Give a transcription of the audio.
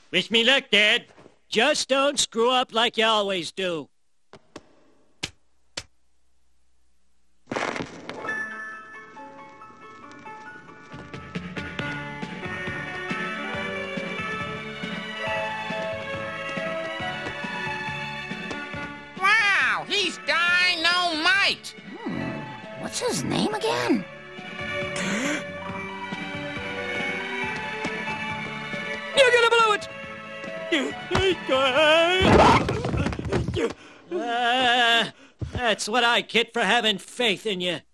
Wish me luck, Dad. Just don't screw up like you always do. Wow, he's dynamite! What's his name again? You're gonna blow it! That's what I get for having faith in you.